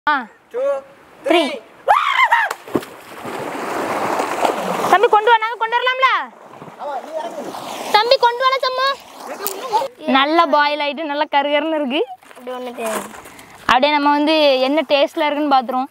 2 3 தம்பி கொண்டு வா நாங்க கொண்டு வரலாம்ல தம்பி கொண்டு வர சம்மா நல்லா பாயில் ஆயிட்டு நல்லா கருகருன்னு இருக்கு அப்படியே நம்ம வந்து என்ன டேஸ்ட்ல இருக்குன்னு பாத்துறோம்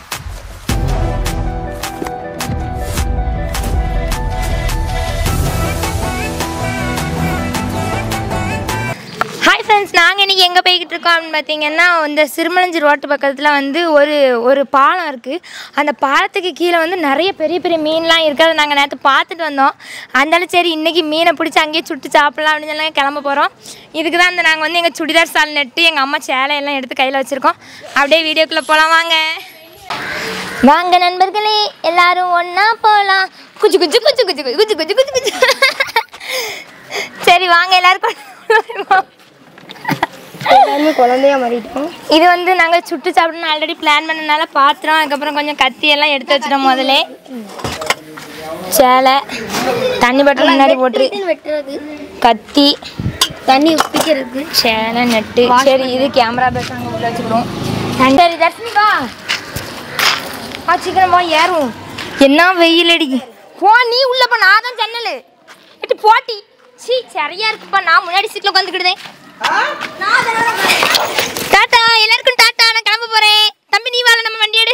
ஹாய் ஃப்ரெண்ட்ஸ் நாங்கள் இன்றைக்கி எங்கே போய்கிட்டு இருக்கோம் அப்படின்னு பார்த்தீங்கன்னா இந்த சிறுமலஞ்சி ரோட்டு பக்கத்தில் வந்து ஒரு பாலம் இருக்குது அந்த பாலத்துக்கு கீழே வந்து நிறைய பெரிய பெரிய மீன்லாம் இருக்குது அதை நாங்கள் நேற்று பார்த்துட்டு வந்தோம் அதனால சரி இன்றைக்கி மீனை பிடிச்சி அங்கேயே சுட்டு சாப்பிட்லாம் அப்படின்னு சொல்லி கிளம்ப போகிறோம் இதுக்கு தான் அந்த நாங்கள் வந்து எங்கள் சுடிதார் சால் நட்டு எங்கள் அம்மா சேலையெல்லாம் எடுத்து கையில் வச்சுருக்கோம் அப்படியே வீடியோக்குள்ளே போகலாம் வாங்க வாங்க நண்பர்களே எல்லாரும் ஒன்றா போகலாம் குச்சி குச்சி குச்சி குச்சி குச்சி குச்சி குச்சி குச்சி சரி வாங்க எல்லாருக்கும் குழந்தையா மாறிட்டோம் இது வந்து நாங்கள் சுட்டு சாப்பிடணும் ஆல்ரெடி பிளான் பண்ணனால பாத்திரம் அதுக்கப்புறம் கொஞ்சம் கத்தி எல்லாம் எடுத்து வச்சிட்டோம் முதல்ல சேலை தண்ணி பாட்டில் முன்னாடி போட்டு கத்தி தண்ணி உப்பிக்கிறது சேலை நட்டு சரி இது கேமரா பேஸ் அங்கே உள்ள வச்சுக்கிடுவோம் சரி தர்ஷினிக்கா சீக்கிரம் போ ஏறும் என்ன வெயில் அடிக்கு போ நீ உள்ளப்பா நான் தான் ஜன்னல் எட்டு போட்டி சீ சரியா இருக்குப்பா நான் முன்னாடி சீட்டில் உட்காந்துக்கிடுதேன் டாட்டா எல்லாருக்கும் டாட்டா நான் கிளம்ப போறேன் தம்பி நீ வாழ நம்ம வண்டி எடு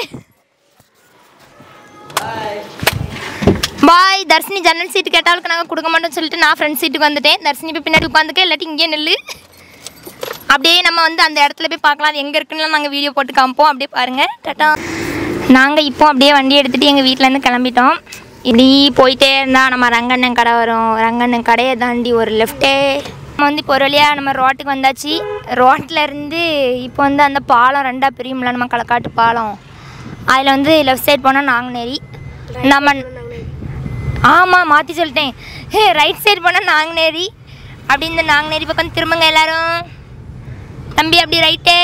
பாய் தர்ஷினி ஜன்னல் சீட்டு கேட்டாலும் நாங்கள் கொடுக்க மாட்டோம்னு சொல்லிட்டு நான் ஃப்ரெண்ட் சீட்டுக்கு வந்துட்டேன் தர்ஷினி போய் பின்னாடி உட்காந்துக்க இல்லாட்டி இங்கே நெல்லு அப்படியே நம்ம வந்து அந்த இடத்துல போய் பார்க்கலாம் அது எங்கே இருக்குன்னு நாங்கள் வீடியோ போட்டு காமிப்போம் அப்படியே பாருங்கள் டாட்டா நாங்கள் இப்போ அப்படியே வண்டி எடுத்துகிட்டு எங்கள் வீட்டிலேருந்து கிளம்பிட்டோம் இப்படி போயிட்டே இருந்தால் நம்ம ரங்கண்ணன் கடை வரும் ரங்கண்ணன் கடையை தாண்டி ஒரு லெஃப்டே நம்ம வந்து இப்போ ஒரு வழியாக நம்ம ரோட்டுக்கு வந்தாச்சு ரோட்டில் இருந்து இப்போ வந்து அந்த பாலம் ரெண்டாக பிரியும்ல நம்ம களக்காட்டு பாலம் அதில் வந்து லெஃப்ட் சைட் போனால் நாங்குநேரி நம்ம ஆமாம் மாற்றி சொல்லிட்டேன் ரைட் சைடு போனால் நாங்குநேரி அப்படி இந்த நாங்குநேரி பக்கம் திரும்புங்க எல்லோரும் தம்பி அப்படி ரைட்டே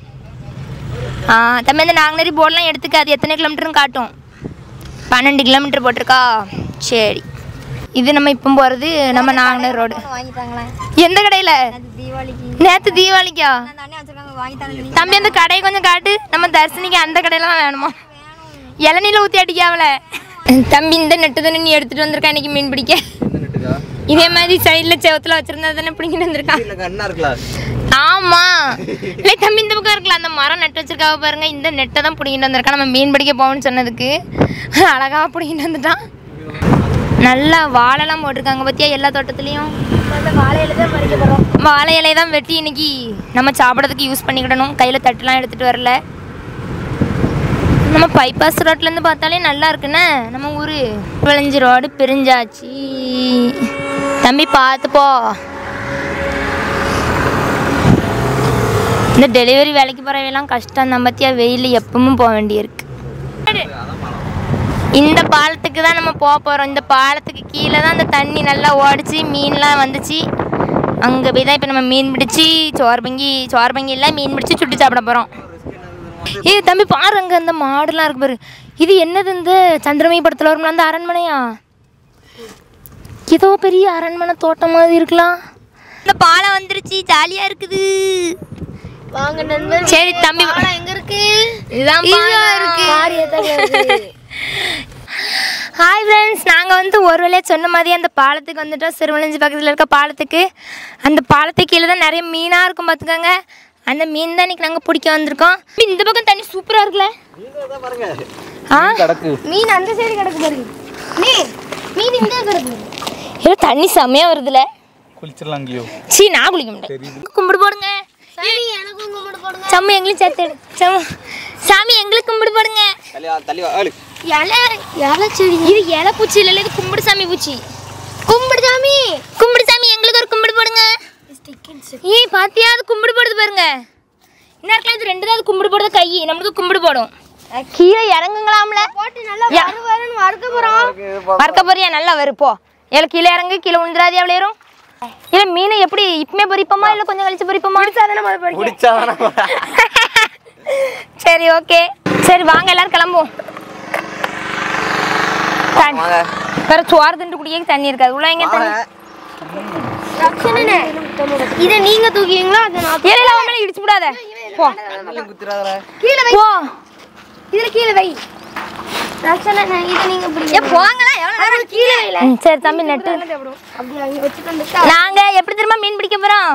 தம்பி இந்த நாங்குநேரி போர்டெலாம் எடுத்துக்க அது எத்தனை கிலோமீட்டருன்னு காட்டும் 12 கிலோமீட்டர் போட்டிருக்கா சரி இது நம்ம இப்போ போகிறது நம்ம நாங்குநேரி ரோடு எந்த கடையில் நேற்று தீபாவளிக்கா தம்பி அந்த கடையை கொஞ்சம் காட்டு நம்ம தர்ஷினிக்கு அந்த கடையில் தான் வேணுமா இளநீல ஊற்றி அடிக்காமல தம்பி இந்த நெட்டு தானே நீ எடுத்துகிட்டு வந்திருக்கா இன்னைக்கு மீன் பிடிக்க இதே மாதிரி சைடில் செவத்தில் வச்சுருந்தா தானே பிடிக்கிட்டு வந்திருக்கான் ஆமாம் இல்லை தம்பி இந்த பக்கம் இருக்கலாம் அந்த மரம் நட்டு வச்சிருக்காவ பாருங்க இந்த நெட்டை தான் பிடிக்கிட்டு வந்திருக்கான் நம்ம மீன் பிடிக்க போவோம்னு சொன்னதுக்கு அழகாக பிடிக்கிட்டு வந்துட்டான் நல்லா வாழைலாம் போட்டிருக்காங்க பார்த்தியா எல்லா தோட்டத்துலேயும் வாழை இலை தான் பறிக்க போகிறோம் வாழை இலையை தான் வெட்டி இன்னைக்கு நம்ம சாப்பிட்றதுக்கு யூஸ் பண்ணிக்கிடணும் கையில் தட்டுலாம் எடுத்துகிட்டு வரல நம்ம பைபாஸ் ரோட்லேருந்து பார்த்தாலே நல்லா இருக்குண்ணே நம்ம ஊர் விளைஞ்சி ரோடு பிரிஞ்சாச்சு தம்பி பார்த்துப்போ இந்த டெலிவரி வேலைக்கு போகிறவையெல்லாம் கஷ்டம் தான் பார்த்தியா வெயில் எப்பவும் போக வேண்டியிருக்கு இந்த பாலத்துக்கு தான் நம்ம போக போகிறோம் இந்த பாலத்துக்கு கீழே தான் அந்த தண்ணி நல்லா ஓடிச்சு மீன்லாம் வந்துச்சு அங்கே போய் தான் இப்போ நம்ம மீன் பிடிச்சி சோர்பங்கியில் மீன் பிடிச்சி சுட்டு சாப்பிட போகிறோம் தம்பி பாரு அங்கே அந்த மாடுலாம் இருக்கு பாரு இது என்னது இந்த சந்திரமணி படத்தில் வரும்ல அந்த அரண்மனையா ஏதோ பெரிய அரண்மனை தோட்டம் மாதிரி இருக்கலாம் இந்த பாலம் வந்துருச்சு ஜாலியாக இருக்குது வாங்க நண்பர் சரி தம்பி எங்கே இருக்கு இதுதான் இருக்கு ஹாய் ஃப்ரெண்ட்ஸ் நாங்கள் வந்து ஒரு வேளையை சொன்ன மாதிரி அந்த பாலத்துக்கு வந்துட்டோம் சிறுமலஞ்சி பக்கத்தில் இருக்க பாலத்துக்கு அந்த பாலத்துக்கு கீழே தான் நிறைய மீனாக இருக்கும் பார்த்துக்கோங்க அந்த மீன் தான் இன்றைக்கி நாங்கள் பிடிக்க வந்திருக்கோம் இந்த பக்கம் தண்ணி சூப்பராக இருக்குல்ல மீன் அந்த சைடு கிடக்கு பாருங்க மீன் இந்த கிடக்கு ஏதோ தண்ணி செம்மையாக வருதுல குளிச்சிடலாம் சீ நான் குளிக்க மாட்டேன் கும்பிடு போடுங்க சாமி எங்களுக்கு சேர்த்து சாமி எங்களுக்கு கும்பிடு போடுங்க இது இலை பூச்சி இல்லை இது கும்பிடு சாமி பூச்சி கும்பிடு சாமி எங்களுக்கு ஒரு கும்பிடு போடுங்க பாத்தியா அது கும்பிடு போடுது பாருங்க என்ன இது ரெண்டு தான் கும்பிடு போடுறது கை நம்மளுக்கு கும்பிடு போடும் கீழே இறங்குங்களாம்ல வறுக்க போறியா நல்லா வருப்போ ஏல கீழே இறங்கு கீழே விழுந்துடாதே அவ்வளோ ஏறும் இல்ல மீனை எப்படி இப்பமே பொரிப்போமா இல்ல கொஞ்சம் கழிச்சு பொரிப்போமா சரி ஓகே சரி வாங்க எல்லாரும் கிளம்புவோம் வேற சோறு திண்டு குடிக்க தண்ணி இருக்காது உள்ள எங்க தண்ணி இதை நீங்க தூக்குவீங்களா அதை நான் இடிச்சு விடாத போ கீழே வை. போ இதுல கீழே வை. ரக்ஷனா இத நீங்க பிடிங்க. போங்களா எவ்வளவு நேரம் கீழே வைல. சரி தம்பி நெட்டு அப்படி அங்க வச்சிட்டு வந்துட்டா. நாங்க எப்படி தெரியுமா மீன் பிடிக்க போறோம்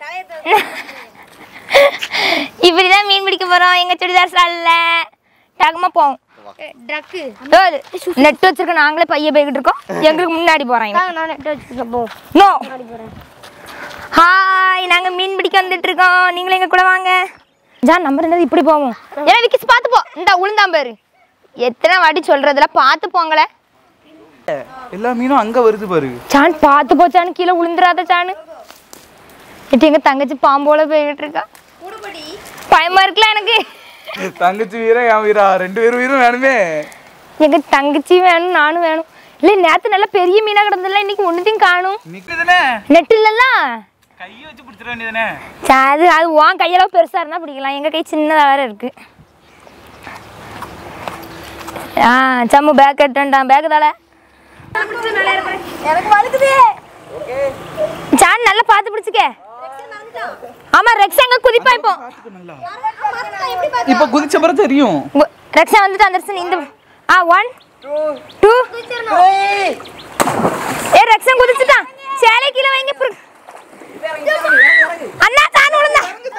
இப்படிதான் மீன் பிடிக்க போறோம் எங்க சுடிதார் சால்ல டகமா போவோம் டக்கு. நெட் வச்சிருக்க நாங்களே பைய போய்கிட்டு இருக்கோம் எங்களுக்கு முன்னாடி போறோம் நான் நெட் வச்சிருக்கேன் போ. நோ முன்னாடி போறேன். ஹாய் நாங்க மீன் பிடிக்க வந்துட்டு இருக்கோம் நீங்களும் எங்க கூட வாங்க ஜான் நம்பர் என்னது இப்படி போவோம் ஏன்னா விக்கிஸ் பார்த்து போ இந்த உளுந்தாம் பாரு எத்தனை வாட்டி சொல்றதுல பார்த்து போங்களே எல்லா மீனும் அங்க வருது பாரு சான் பார்த்து போச்சான்னு கீழே விழுந்துராத சானு இட்டு எங்க தங்கச்சி பாம்போல போய்கிட்டு இருக்கா பயமா இருக்குல்ல எனக்கு தங்கச்சி வீரா என் வீரா 2 பேரும் வீரும் வேணுமே எங்க தங்கச்சி வேணும் நானும் வேணும் இல்ல நேத்து நல்ல பெரிய மீனா கிடந்ததுல இன்னைக்கு ஒண்ணுத்தையும் காணும் நிக்குதுனே நெட் இல்லல்ல கையை வச்சு பிடிச்சிட வேண்டியதுனே அது உன் கையளவு பெருசா இருந்தா பிடிக்கலாம் எங்க கை சின்னதா வேற இருக்கு சம்மு பேக் எடுத்துட்டான் பேக் தால எனக்கு வலிக்குது. சான் நல்லா பார்த்து பிடிச்சுக்க ஆமா ரெக்ஸ் எங்க குதிப்பா இப்போ இப்ப குதிச்ச பிறகு தெரியும் ரெக்ஸா வந்துட்டு அந்த இந்த 1 2 ஏ ரெக்ஸன் குதிச்சிட்டான் சேலை கீழ வைங்க அண்ணா சான் விழுந்தா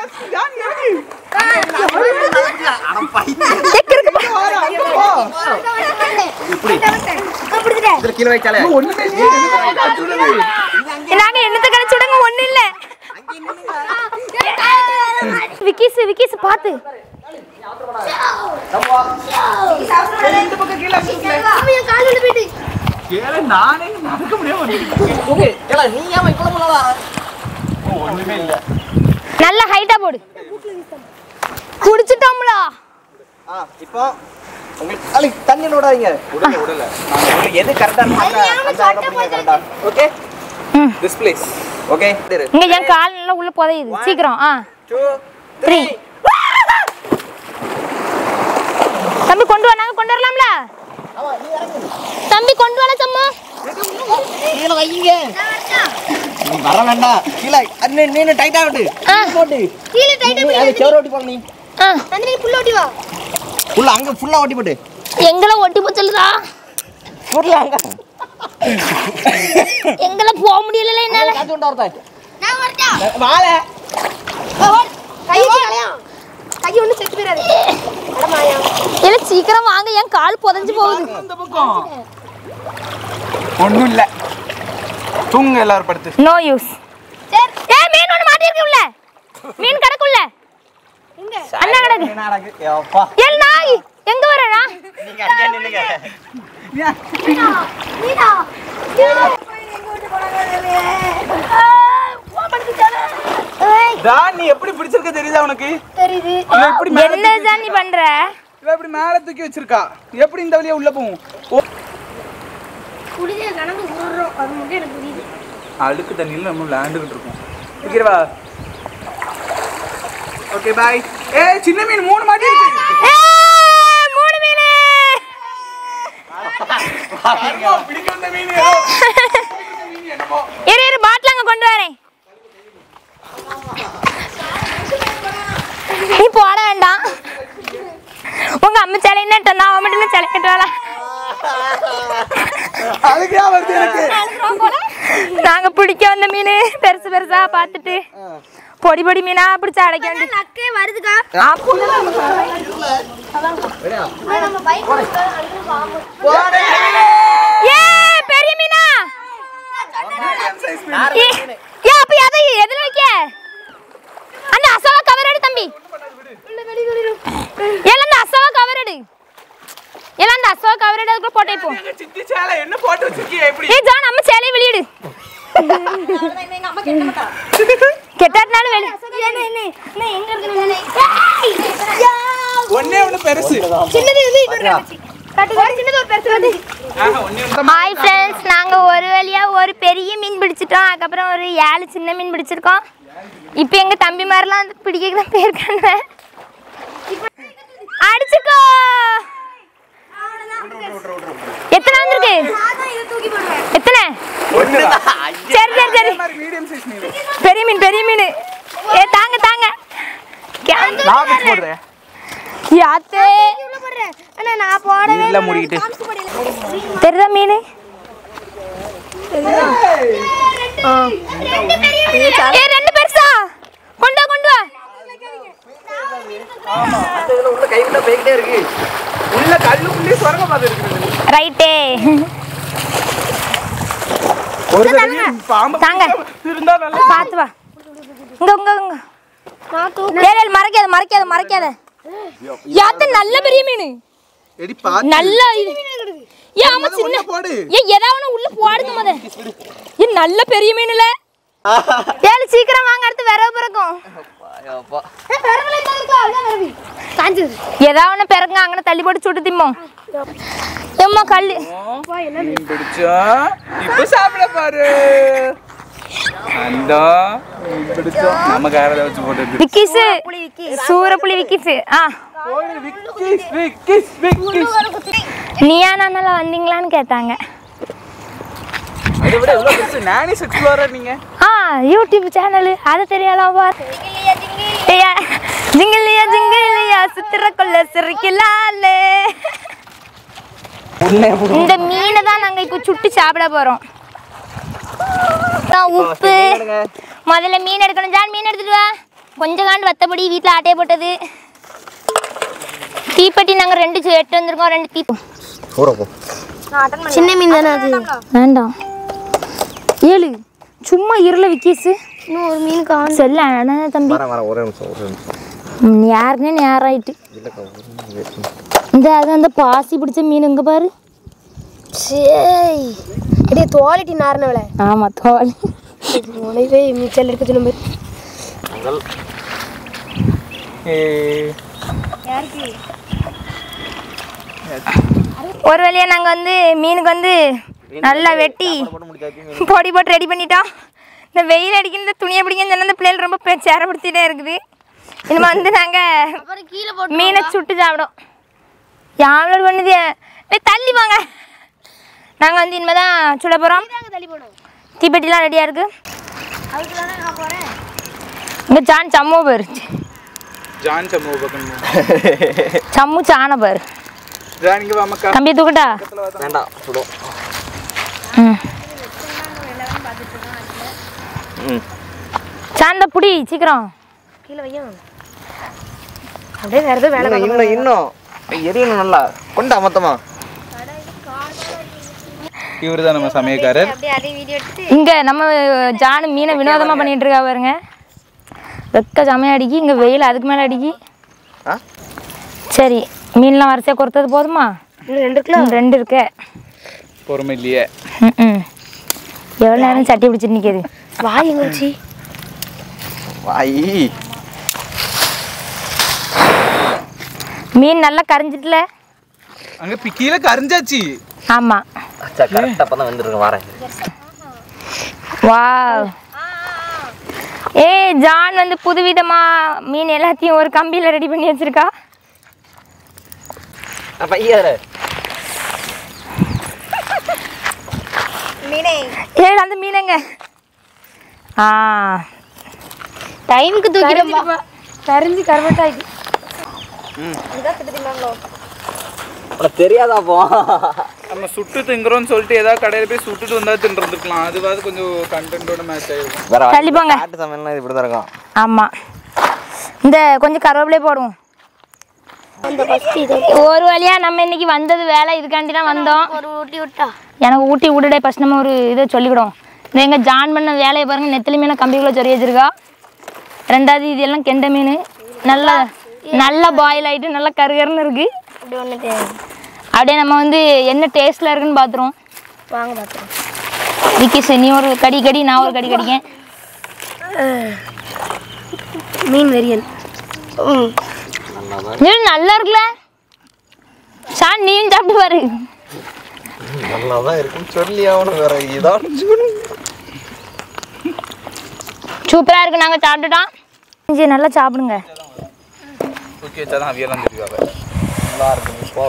நாங்க என்னத்தை கழிச்சு விடுங்க ஒண்ணு இல்ல விக்கிஸ் பாத்து நானே நடக்க முடியாம நல்ல ஹைட்டா போடு குடிச்சிட்டோம்ல இப்போ உங்களுக்கு தண்ணி விடாதீங்க விடல நான் எது கரெக்டா கரெக்டா ஓகே திஸ் ப்ளீஸ் ஓகே இங்க என் கால் நல்லா உள்ள புதையுது சீக்கிரம் 2 3 தம்பி கொண்டு வா நாங்க கொண்டு வரலாம்ல தம்பி கொண்டு வர சம்மா கீழ வைங்க நீ வர வேண்டாம் கீழ நீ டைட்டா விடு போடு கீழே டைட்டா நீ அது சேர் ஓட்டி போடு நீ தண்ணி புள்ள ஓட்டி வா. ஃபுல்லா அங்க ஃபுல்லா ஓட்டி போடு எங்கள ஒட்டி போச்சல்லுதா ஃபுல்லா அங்க எங்கள போக முடியல என்னால காத்து கொண்டு வரதா நான் வரட்டா. வாளே கை வளையா. கை ஒண்ணு செத்து போறாது. அடமாயா. இல்ல சீக்கிரம் வாங்க என் கால் புதைஞ்சு போகுது அந்த பக்கம் ஒண்ணும் இல்ல தூங்க எல்லாரும் படுத்து நோ யூஸ் சரி. ஏய் மீன் ஒண்ணு மாட்டி இருக்கு உள்ள மீன் கடக்குள்ள இங்க. அண்ணா கடக்கு என்ன நடக்கு அப்பா ஏய் நாய் எங்க வரடா நீங்க அங்க நில்லுங்க மீனா. மீனா. எங்க ஓட்டு போறாங்க? தான் நீ எப்படி பிடிச்சிருக்க தெரியுதா உனக்கு தெரியுது. இவ எப்படி மேல என்னதான் நீ பண்ற இவ எப்படி மேல தூக்கி வச்சிருக்கா எப்படி இந்த வழியா உள்ள போகும் குடிதே கணக்கு ஊறறோம். அது மட்டும் எனக்கு புரியுது. அழுக்கு தண்ணியில நம்ம விளையாண்டுகிட்டு இருக்கோம் ஓகேவா ஓகே பாய் ஏய் சின்ன மீன் 3 மாட்டி இருக்கு ஏய் மூணு மீன் பிடிக்க வந்த மீன் இரு பாட்டில் அங்க கொண்டு வரேன் நீ போட வேண்டாம் உங்க அம்மா சேலை என்ன அவன் மட்டும் சேலை கட்டுவாளா அழுகையா வருது எனக்கு நாங்க பிடிக்க வந்த மீன் பெருசு பெருசா பார்த்துட்டு பொடி பொடி மீனா பிடிச்ச அடைக்க வேண்டிய நக்கே வருதுக்கா. நம்ம பைக் பெரிய மீனா அப்ப அதை எதுல வைக்க அந்த அசோகா கவர் எடு தம்பி எல்லாம் அந்த அசோகா கவர் எடு எல்லாம் அந்த அசோகா கவர் எடு அதுக்குள்ள போட்டே போ சித்தி சேலை என்ன போட்டு வச்சிருக்கீங்க எப்படி ஏய் ஜான் நம்ம சேலை வெளியிடு எங்க அம்மா கெட்ட மாட்டா. கெட்டாதனால வெளிய என்ன எங்க இருக்கு? ஒண்ணே ஒண்ணு பெருசு சின்னது இது இப்ப வந்துச்சு. காட்டுங்க. சின்னது ஒரு பெருசு வந்துச்சு. ஹாய் ஃப்ரெண்ட்ஸ் நாங்க ஒரு வழியா ஒரு பெரிய மீன் பிடிச்சிட்டோம் அதுக்கப்புறம் ஒரு 7 சின்ன மீன் பிடிச்சிருக்கோம் இப்போ எங்க தம்பி மாதிரிலாம் வந்து பிடிக்க தான் போயிருக்காங்க அடிச்சுக்கோ எத்தனை வந்திருக்கு எத்தனை சரி சரி சரி மீடியம் சைஸ் மீன் பெரிய மீன் ஏ தாங்க தாங்க யாத்தே அண்ணா நான் போடவே இல்ல முடிக்கிட்டு தெரியுதா மீன் ரெண்டு பெருசா கொண்டு வா உள்ள கையில போய்கிட்டே இருக்கு. உள்ள கல்லுக்குள்ளே சொரங்க மாதிரி இருக்குது. ரைட்டே ஒரு பாம்பு தாங்க இருந்தா நல்லா பார்த்து வா இங்க மறைக்காத யாத்த நல்ல பெரிய மீன் எடி பாத்து நல்ல இது ஏன் ஆமா சின்ன போடு ஏதாவது உள்ள போடுங்க முத இது நல்ல பெரிய மீன்ல ஏழு சீக்கிரம் வாங்க அடுத்து வரவு பிறக்கும் அப்பா ஏதாவது பிறங்க அங்கே தள்ளி போட்டு சுட்டு திம்மோம் எம்மா கல்லு மீன் பிடிச்சா இப்ப சாப்பிட பாரு அந்த மீன் பிடிச்சா நம்ம காரத வச்சு போட்டு விக்கிஸ் சூரப்புளி விக்கிஸ் விக்கிஸ் நீயா நானால வந்தீங்களான்னு கேட்டாங்க அதை விட எவ்வளவு பெருசு நானிஸ் எக்ஸ்ப்ளோரர் நீங்க யூடியூப் சேனல் அது தெரியாதா ஜிங்கிலியா சுத்துற கொள்ள சிரிக்கலாலே இந்த மீனை தான் நாங்க இப்போ சுட்டு சாப்பிட போறோம் உப்பு முதல்ல மீன் எடுக்கணும் ஜான் மீன் எடுத்துட்டு வா கொஞ்சம் காண்டு வத்தப்படி வீட்டில் ஆட்டையை போட்டது தீப்பெட்டி நாங்கள் 2 எட்டு வந்திருக்கோம் 2 தீ சின்ன மீன் தானே அது வேண்டாம் 7 சும்மா இருள விக்கீஸ் இன்னும் ஒரு மீன் காணும் செல்ல தம்பி வர ஒரே நிமிஷம் யாருன்னே நேராயிட்டு இந்த அது அந்த பாசி பிடிச்ச மீன் இங்க பாரு சரி இதே தோலிட்டி நாரணவள ஆமா தோல் உனவே மீச்சல் இருக்கு நம்ம ஒரு வழியா நாங்க வந்து மீனுக்கு வந்து நல்லா வெட்டி பொடி போட்டு ரெடி பண்ணிட்டோம் இந்த வெயில் அடிக்கிற இந்த துணியை பிடிக்குன்னு சொன்ன இந்த பிள்ளைகள் ரொம்ப சேரப்படுத்திட்டே இருக்குது இனிமே வந்து நாங்க மீனை சுட்டு சாப்பிடும் யாரோட பண்ணுது தள்ளி வாங்க நாங்கள் வந்து இனிமே தான் சுட போகிறோம் தீப்பெட்டிலாம் ரெடியாக இருக்கு இங்கே ஜான் சம்மோ பேர் ஜான் சம்மோ பக்கம் சம்மு சாண பேர் ஜான் இங்க வாமக்கா தம்பி தூக்கட்டா வேண்டாம் சுடும் சாந்த புடி சீக்கிரம் கீழே வையும் அப்படியே வேற ஏதோ வேலை இன்னும் எரியணும் நல்லா கொண்டா மொத்தமா இவர்தான் நம்ம சமையக்காரர் இங்கே நம்ம ஜானு மீனை வினோதமாக பண்ணிட்டு இருக்கா பாருங்க வெக்க சமைய அடிக்கி இங்கே வெயில் அதுக்கு மேலே அடிக்கி சரி மீன்லாம் வரிசையாக கொடுத்தது போதுமா 2 கிலோ 2 இருக்கு பொறுமை இல்லையே எவ்வளோ நேரம் சட்டி பிடிச்சிட்டு நிற்கிது வாய் எங்கச்சி வாய் மீன் நல்லா கரைஞ்சிட்டுல அங்க கீழே கரைஞ்சாச்சு ஆமாம் அச்சா கரெக்டாக அப்போ தான் வந்துருக்கேன் வரேன் வாவ் ஜான் வந்து புதுவிதமாக மீன் எல்லாத்தையும் ஒரு கம்பியில் ரெடி பண்ணி வச்சிருக்கா பையன் அந்த மீனங்க டைமுக்கு தூக்கிடும்பா கரைஞ்சி கருவட்டாயிட்டு தெரியாதா போ நம்ம சுட்டு திங்குறோம்னு சொல்லிட்டு ஏதாவது கடையில் போய் சுட்டுட்டு வந்தா தின்றுருக்கலாம் அதுவாது கொஞ்சம் கண்டென்ட்டோட மேட்ச் ஆயிருக்கும் தள்ளி போங்க காட்டு சமையல்னா இப்படி தான் இருக்கும் ஆமாம் இந்த கொஞ்சம் கருவேப்பிலையே போடுவோம் ஒரு வழியா நம்ம இன்னைக்கு வந்தது வேலை இதுக்காண்டி தான் வந்தோம் ஒரு ஊட்டி விட்டா எனக்கு ஊட்டி விட்டுடே ஃபஸ்ட் நம்ம ஒரு இதை சொல்லிவிடும் இந்த எங்கள் ஜான் பண்ண வேலையை பாருங்கள் நெத்திலி மீனை கம்பிக்குள்ளே சொறி வச்சிருக்கா 2வது இது எல்லாம் கெண்டை மீன் நல்லா பாயில் ஆகிட்டு நல்லா கருகருன்னு இருக்குது அப்படி ஒன்று தேவை அப்படியே நம்ம வந்து என்ன டேஸ்ட்டில் இருக்குன்னு பார்த்துருவோம் வாங்க பார்த்துருவோம் விக்கிஸ் நீ ஒரு கடி நான் ஒரு கடிக்கேன் மீன் வெரியன் நல்லா இருக்குல்ல ஷான் நீயும் சாப்பிட்டு பாரு நல்லா தான் இருக்குன்னு சொல்லி ஆகணும் வேற இதான் சூப்பராக இருக்கு நாங்கள் சாப்பிட்டுட்டோம் சரி நல்லா சாப்பிடுங்க தூக்கி வச்சாதான் அவியெல்லாம் தெரியாது நல்லா இருக்கும் போ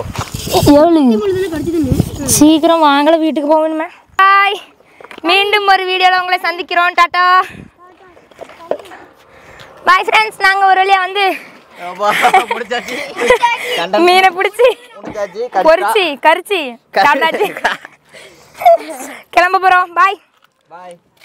எவ்வளோ சீக்கிரம் வாங்கல வீட்டுக்கு போகணுமே பாய் மீண்டும் ஒரு வீடியோவில் உங்களை சந்திக்கிறோம் டாட்டா பாய் ஃப்ரெண்ட்ஸ் நாங்கள் ஒரு வழியாக வந்து முடிச்சாச்சு மீனை பிடிச்சி முடிச்சாச்சு பொரிச்சு கரிச்சு சாப்பிட்டாச்சு கிளம்ப போறோம் பாய் பாய்